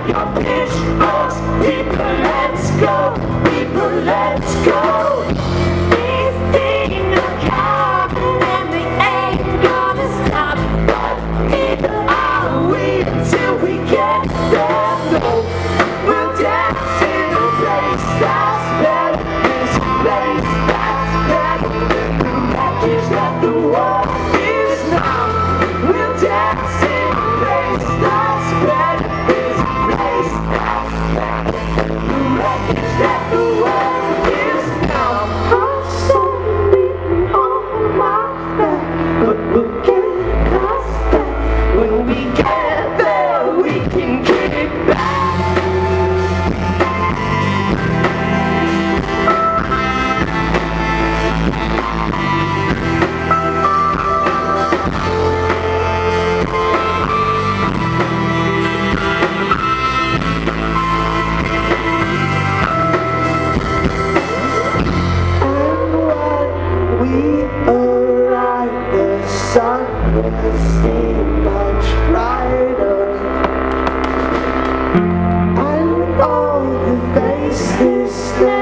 your pitchforks. People, let's go. People, let's go. These things are coming and they ain't gonna stop. But neither are we till we get there. No, we'll dance in a place that's better. This place that's better than the wreckage that the world is now. We'll dance in a place that's better. This place that's better than the wreckage that the world is now. I'm so beaten on my back, but we'll get past that. When we get there, we can get it back. We arrived, the sun will seem much brighter, and all the faces